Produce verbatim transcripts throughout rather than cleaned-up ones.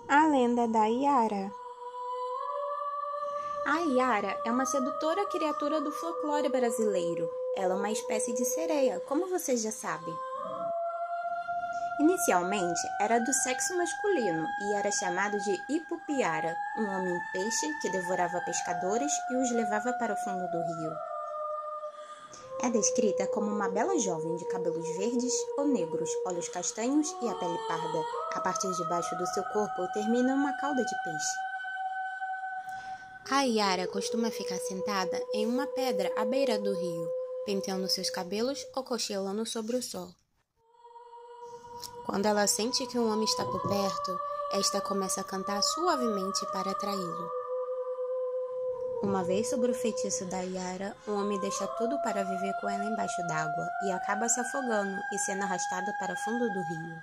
A lenda da Iara. A Iara é uma sedutora criatura do folclore brasileiro. Ela é uma espécie de sereia, como você já sabe. Inicialmente, era do sexo masculino e era chamado de Ipupiara, um homem-peixe que devorava pescadores e os levava para o fundo do rio. É descrita como uma bela jovem de cabelos verdes ou negros, olhos castanhos e a pele parda. A partir de baixo do seu corpo termina uma cauda de peixe. A Iara costuma ficar sentada em uma pedra à beira do rio, penteando seus cabelos ou cochilando sobre o sol. Quando ela sente que um homem está por perto, esta começa a cantar suavemente para atraí-lo. Uma vez sobre o feitiço da Iara, um homem deixa tudo para viver com ela embaixo d'água e acaba se afogando e sendo arrastado para o fundo do rio.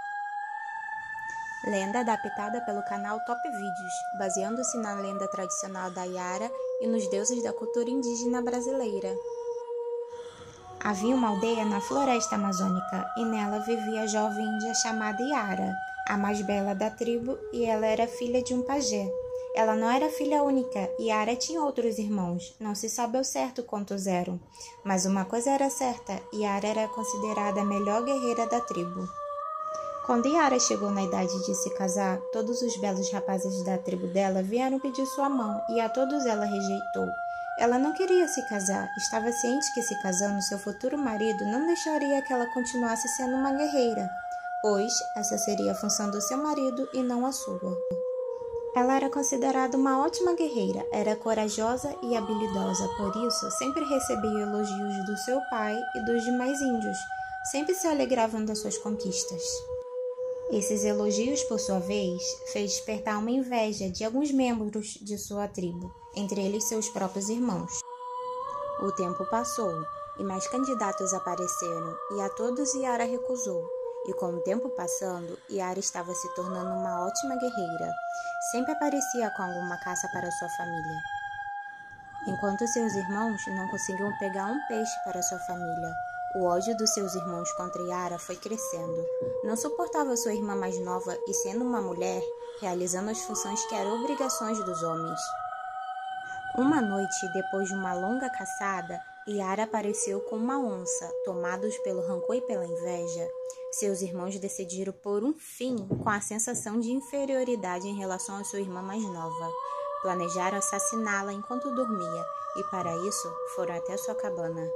Lenda adaptada pelo canal Top Vídeos, baseando-se na lenda tradicional da Iara e nos deuses da cultura indígena brasileira. Havia uma aldeia na floresta amazônica e nela vivia a jovem índia chamada Iara, a mais bela da tribo, e ela era filha de um pajé. Ela não era filha única, Iara tinha outros irmãos, não se sabe ao certo quantos eram. Mas uma coisa era certa, Iara era considerada a melhor guerreira da tribo. Quando Iara chegou na idade de se casar, todos os belos rapazes da tribo dela vieram pedir sua mão e a todos ela rejeitou. Ela não queria se casar, estava ciente que se casando seu futuro marido não deixaria que ela continuasse sendo uma guerreira, pois essa seria a função do seu marido e não a sua. Ela era considerada uma ótima guerreira, era corajosa e habilidosa, por isso sempre recebia elogios do seu pai e dos demais índios, sempre se alegravam das suas conquistas. Esses elogios, por sua vez, fez despertar uma inveja de alguns membros de sua tribo, entre eles seus próprios irmãos. O tempo passou, e mais candidatos apareceram, e a todos Iara recusou. E com o tempo passando, Iara estava se tornando uma ótima guerreira. Sempre aparecia com alguma caça para sua família. Enquanto seus irmãos não conseguiam pegar um peixe para sua família, o ódio dos seus irmãos contra Iara foi crescendo. Não suportava sua irmã mais nova e, sendo uma mulher, realizando as funções que eram obrigações dos homens. Uma noite, depois de uma longa caçada, Iara apareceu com uma onça. Tomados pelo rancor e pela inveja, seus irmãos decidiram pôr um fim com a sensação de inferioridade em relação à sua irmã mais nova. Planejaram assassiná-la enquanto dormia e, para isso, foram até sua cabana.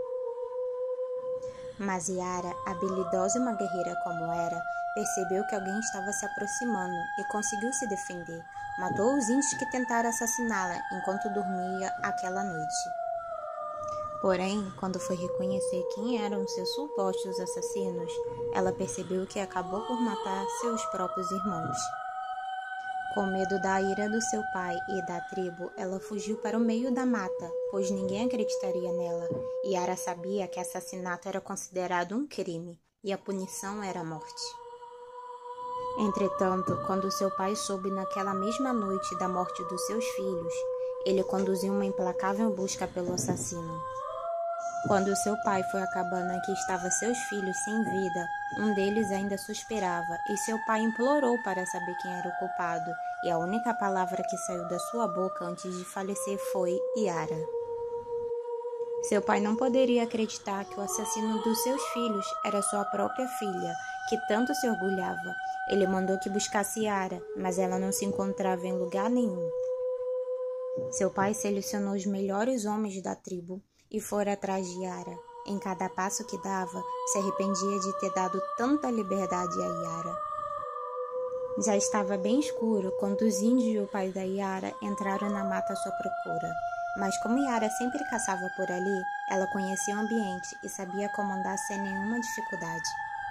Mas Iara, habilidosa e uma guerreira como era, percebeu que alguém estava se aproximando e conseguiu se defender. Matou os índios que tentaram assassiná-la enquanto dormia aquela noite. Porém, quando foi reconhecer quem eram seus supostos assassinos, ela percebeu que acabou por matar seus próprios irmãos. Com medo da ira do seu pai e da tribo, ela fugiu para o meio da mata, pois ninguém acreditaria nela. Iara sabia que assassinato era considerado um crime, e a punição era a morte. Entretanto, quando seu pai soube naquela mesma noite da morte dos seus filhos, ele conduziu uma implacável busca pelo assassino. Quando seu pai foi à cabana em que estavam seus filhos sem vida, um deles ainda suspirava, e seu pai implorou para saber quem era o culpado, e a única palavra que saiu da sua boca antes de falecer foi Iara. Seu pai não poderia acreditar que o assassino dos seus filhos era sua própria filha, que tanto se orgulhava. Ele mandou que buscasse Iara, mas ela não se encontrava em lugar nenhum. Seu pai selecionou os melhores homens da tribo e fora atrás de Iara. Em cada passo que dava, se arrependia de ter dado tanta liberdade a Iara. Já estava bem escuro quando os índios e o pai da Iara entraram na mata à sua procura. Mas como Iara sempre caçava por ali, ela conhecia o ambiente e sabia como andar sem nenhuma dificuldade.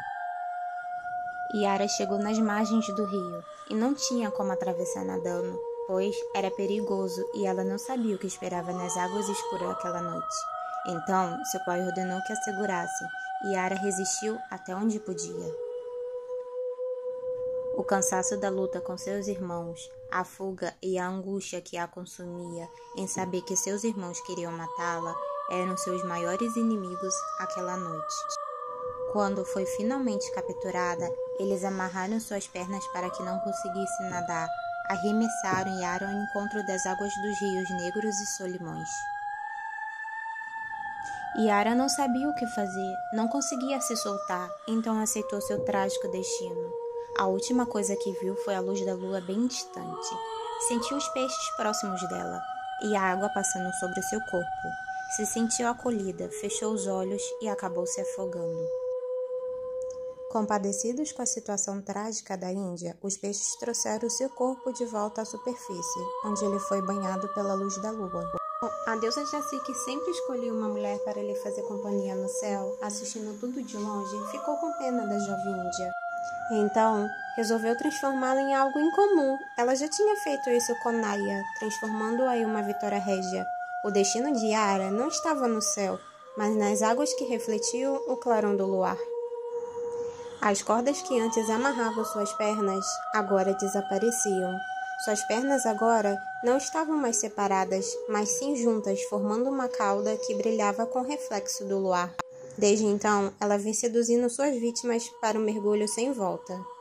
Iara chegou nas margens do rio e não tinha como atravessar nadando, pois era perigoso e ela não sabia o que esperava nas águas escuras aquela noite. Então, seu pai ordenou que a segurassem e Iara resistiu até onde podia. O cansaço da luta com seus irmãos, a fuga e a angústia que a consumia em saber que seus irmãos queriam matá-la eram seus maiores inimigos aquela noite. Quando foi finalmente capturada, eles amarraram suas pernas para que não conseguisse nadar, arremessaram Yara ao encontro das águas dos rios Negros e Solimões. Yara não sabia o que fazer, não conseguia se soltar, então aceitou seu trágico destino. A última coisa que viu foi a luz da lua bem distante. Sentiu os peixes próximos dela e a água passando sobre o seu corpo. Se sentiu acolhida, fechou os olhos e acabou se afogando. Compadecidos com a situação trágica da Índia, os peixes trouxeram seu corpo de volta à superfície, onde ele foi banhado pela luz da lua. A deusa Jaci, que sempre escolhia uma mulher para lhe fazer companhia no céu, assistindo tudo de longe, ficou com pena da jovem índia. Então, resolveu transformá-la em algo incomum. Ela já tinha feito isso com Naya, transformando-a em uma Vitória Régia. O destino de Yara não estava no céu, mas nas águas que refletiam o clarão do luar. As cordas que antes amarravam suas pernas, agora desapareciam. Suas pernas agora não estavam mais separadas, mas sim juntas, formando uma cauda que brilhava com o reflexo do luar. Desde então, ela vem seduzindo suas vítimas para um mergulho sem volta.